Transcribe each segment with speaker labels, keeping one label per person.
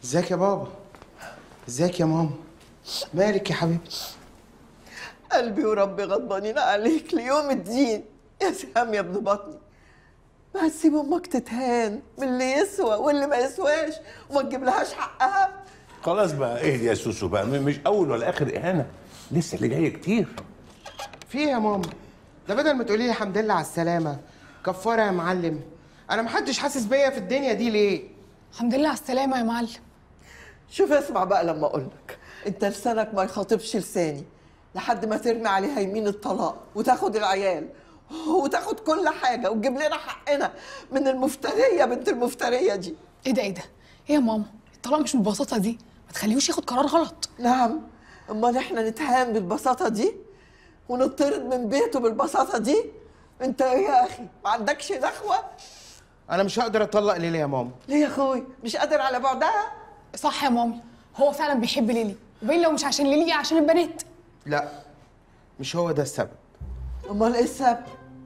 Speaker 1: ازيك يا بابا؟ ازيك يا ماما؟ مالك يا حبيبتي؟
Speaker 2: قلبي وربي غضبانين عليك ليوم الدين يا سهام يا ابن بطني. ما هتسيب امك تتهان من اللي يسوى واللي ما يسواش وما تجيب لهاش حقها.
Speaker 3: خلاص بقى اهدي يا سوسو بقى، مش اول ولا اخر اهانه، لسه اللي جاي كتير.
Speaker 1: في ايه يا ماما؟ ده بدل ما تقولي لي الحمد لله على السلامه كفاره يا معلم، انا محدش حاسس بيا في الدنيا دي ليه؟
Speaker 4: الحمد لله على السلامة يا معلم.
Speaker 2: شوف اسمع بقى لما اقول لك، انت لسانك ما يخاطبش لساني لحد ما ترمي عليها يمين الطلاق وتاخد العيال وتاخد كل حاجه وتجيب لنا حقنا من المفتريه بنت المفتريه دي.
Speaker 4: ايه ده ايه ده؟ ايه يا ماما؟ الطلاق مش بالبساطة دي، ما تخليهوش ياخد قرار غلط.
Speaker 2: نعم، امال احنا نتهان بالبساطه دي ونطرد من بيته بالبساطه دي؟ انت ايه يا اخي؟ ما عندكش نخوه؟
Speaker 1: انا مش هقدر اطلق ليلى يا ماما.
Speaker 2: ليه يا اخوي؟ مش قادر على بعدها؟
Speaker 4: صح يا مامي، هو فعلا بيحب ليلي، وبين لو مش عشان ليلي عشان البنات.
Speaker 1: لا، مش هو ده السبب.
Speaker 2: امال ايه السبب؟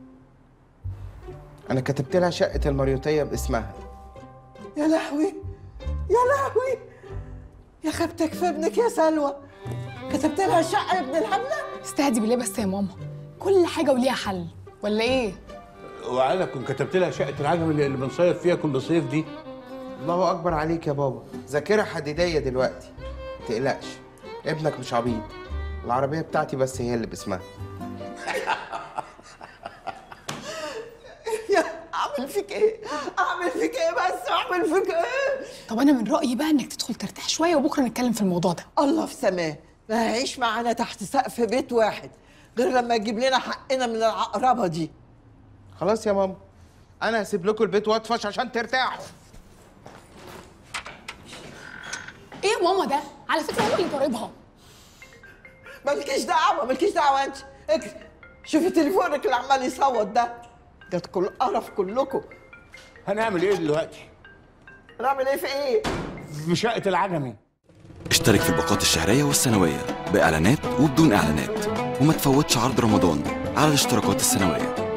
Speaker 1: انا كتبت لها شقه المريوطيه باسمها.
Speaker 2: يا لهوي يا لهوي، يا خبتك في ابنك يا سلوى، كتبت لها شقه يا ابن الهبله.
Speaker 4: استهدي بالله بس يا ماما، كل حاجة وليها حل، ولا ايه؟
Speaker 3: وعلى كنت كتبت لها شقه العجم اللي بنصيف فيها كل صيف دي.
Speaker 1: الله اكبر عليك يا بابا، ذاكره حديديه دلوقتي. متقلقش، ابنك مش عبيط، العربيه بتاعتي بس هي اللي باسمها.
Speaker 2: يا اعمل فيك ايه؟ اعمل فيك ايه بس؟ اعمل فيك ايه؟
Speaker 4: طب انا من رأيي بقى انك تدخل ترتاح شوية وبكرة نتكلم في الموضوع ده.
Speaker 2: الله في سماه، ما هيعيش معانا تحت سقف بيت واحد غير لما يجيب لنا حقنا من العقربه دي.
Speaker 1: خلاص يا ماما، انا هسيب لكم البيت واطفش عشان ترتاحوا.
Speaker 4: ايه يا ماما ده؟ على فكرة هو اللي ضاربها.
Speaker 2: مالكيش دعوه، مالكيش دعوه انت. شوفي تليفونك اللي عمال يصوت ده، جاتكم القرف كلكم.
Speaker 3: هنعمل ايه دلوقتي؟
Speaker 2: هنعمل ايه في ايه؟
Speaker 3: في شقه العجمي.
Speaker 5: اشترك في الباقات الشهرية والسنوية بإعلانات وبدون إعلانات، وما تفوتش عرض رمضان على الاشتراكات السنوية.